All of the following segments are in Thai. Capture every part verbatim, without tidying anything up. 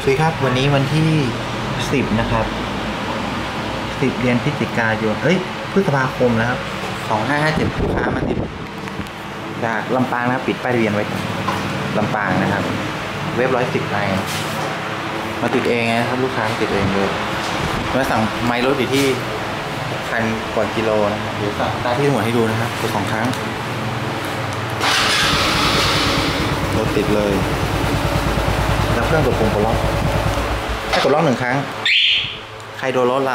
สวัสดีครับวันนี้วันที่สิบนะครับสิบเดือนพฤศจิกายนเอ้ยพฤษภาคมนะครับสองห้าห้าเจ็ดลูกค้ามาติดจากลำปางนะครับปิดป้ายทะเบียนไว้ลำปางนะครับเว็บร้อยสิบไอมาติดเองนะครับลูกค้าติดเองเลยมาสั่งไมล์รถอยู่ที่พันกว่ากิโลนะครับเดี๋ยวสั่งตาที่หัวให้ดูนะครับกดสองครั้งรถติดเลยแล้วเครื่องกดปุ่มกดล็อกให้กดล็อกหนึ่งครั้งใครโดนรถเรา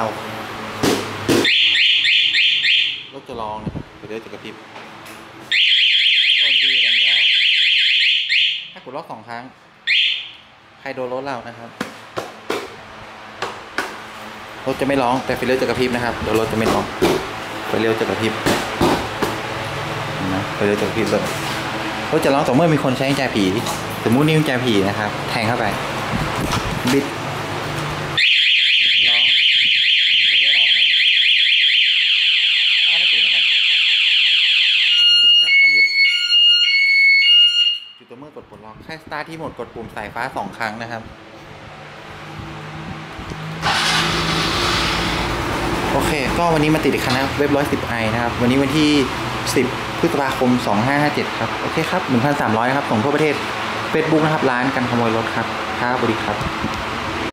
รถจะลองนะครับเดี๋ยวจะกระพริบโดนทีดังยาวให้กดล็อกสองครั้งใครโดนรถเรานะครับรถจะไม่ร้องแต่ไฟเลี้ยวจะกระพริบนะครับเดี๋ยวรถจะไม่ร้องไฟเลี้ยวจะกระพริบนะไฟเลี้ยวจะกระพริบเลยรถจะร้องต่อเมื่อมีคนใช้กุญแจผีสมมุตินี่กุญแจผีนะครับแทงเข้าไปบิดร้องไฟเลี้ยวออกนะไม่ถูกนะครับบิดกลับต้องหยุดจุดตัวเมื่อกดปลดล็อกแค่สตาร์ทที่โหมดกดปุ่มสายฟ้าสองครั้งนะครับโอเคก็วันนี้มาติดอีกคณะเว็บร้อยสิบไอนะครับวันนี้วันที่สิบพฤษภาคมสองห้าห้าเจ็ดครับโอเคครับหนึ่งพันสามร้อยนะครับส่งทั่วประเทศ เฟซบุ๊ก นะครับร้านกันขโมยรถครับครับสวัสดีครับ